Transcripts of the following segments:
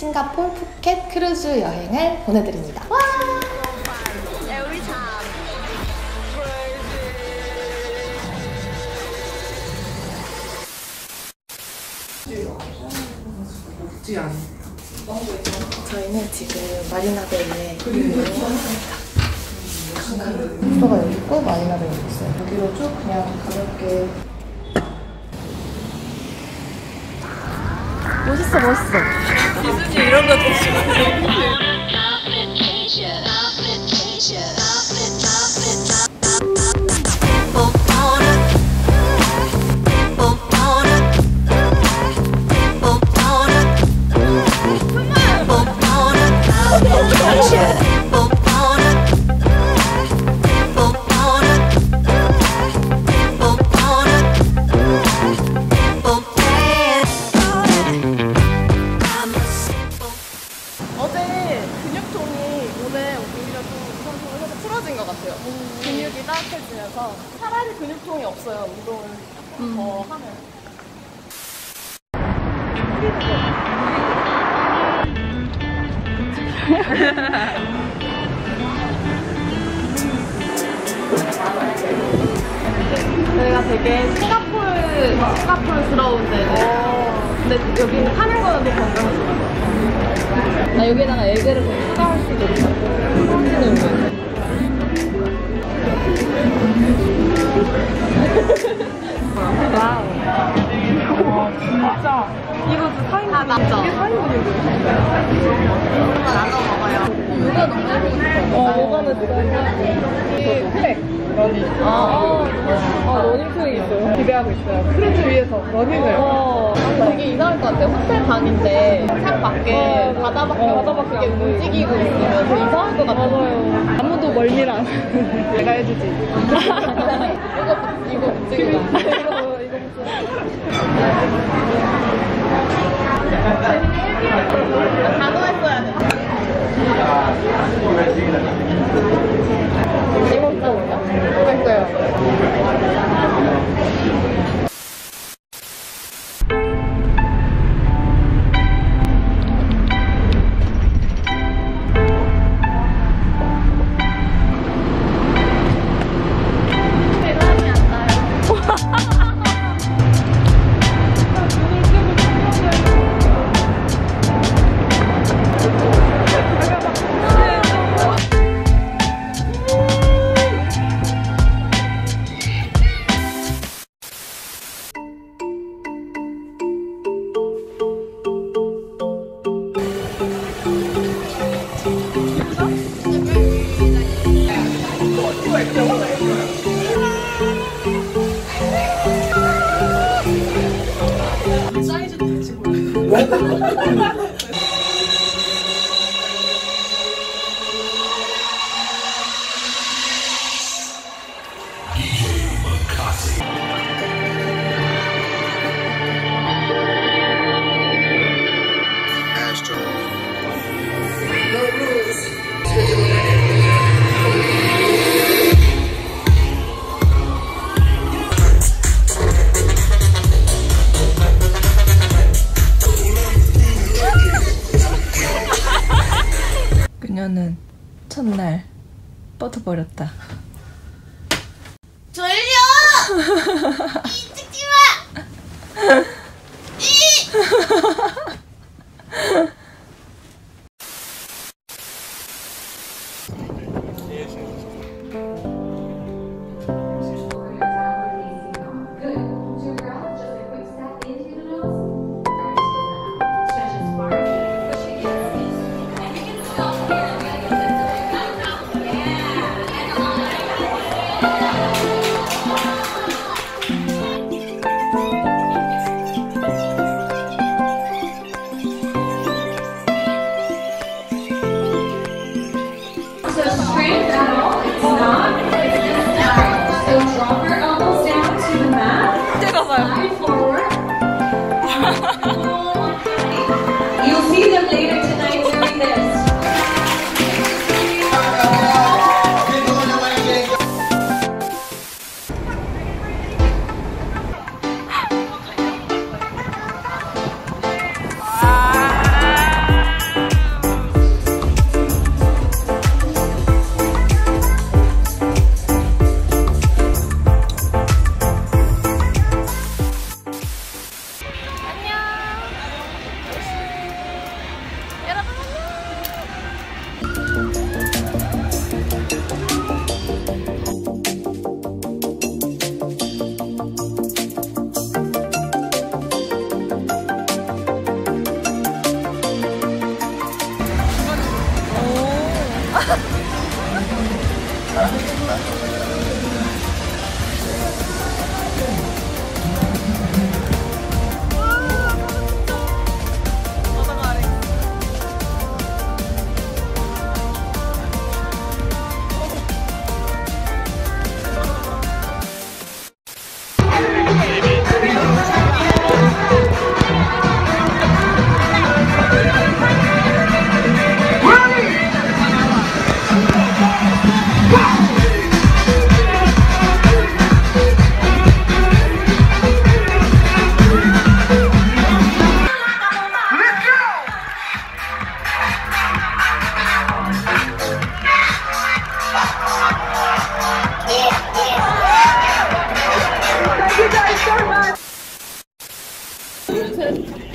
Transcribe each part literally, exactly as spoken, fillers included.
싱가폴, 푸켓 크루즈 여행을 보내드립니다. 와! 저희는 지금 마리나베이에 있습니다. 숙소가 여기 있고 마리나베이에 있어요. 여기로 쭉 그냥 가볍게. 멋있어 멋있어. 기준이 이런 거 되게 좋아해. 근육이 따뜻해지면서 차라리 근육통이 없어요. 운동을 음. 더 하면. 저희가 되게 싱가폴, 싱가폴스러운 데는 근데 여기는 하는 거는 더 건강해져요. 나 여기에다가 애기를 좀 추가할 수도 있어. 프로틴을 와우. 와, 진짜. 이거 사 인분. 아, 맞죠? 이게 사 인분인데. 나눠 먹어요. 요가 너무 해보고 싶어. 어, 요가는 누가 해요? 이게 트랙. 러닝. 아, 아, 아, 러닝 트랙이 있어요. 기대하고 있어요. 크루즈 위에서 러닝을. 어, 되게 이상할 것 같아요. 호텔 방인데, 창 밖에, 어, 바다밖에, 어, 바다밖에 움직이고 있으면 되게 이상할 것 같아요. 맞아요. 아무도 멀미랑. 내가 해주지. 이거, 이거 움직이자. 이거, 이거 단어 했어야 돼. 이먹다 보자. 됐어요. 사이즈도 같이 보여요. 그녀는 첫날 뻗어버렸다. 졸려! 이 찍지마!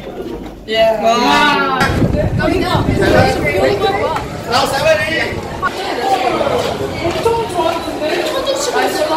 예. 와. 엄청 좋았는데? 천국치고 있어.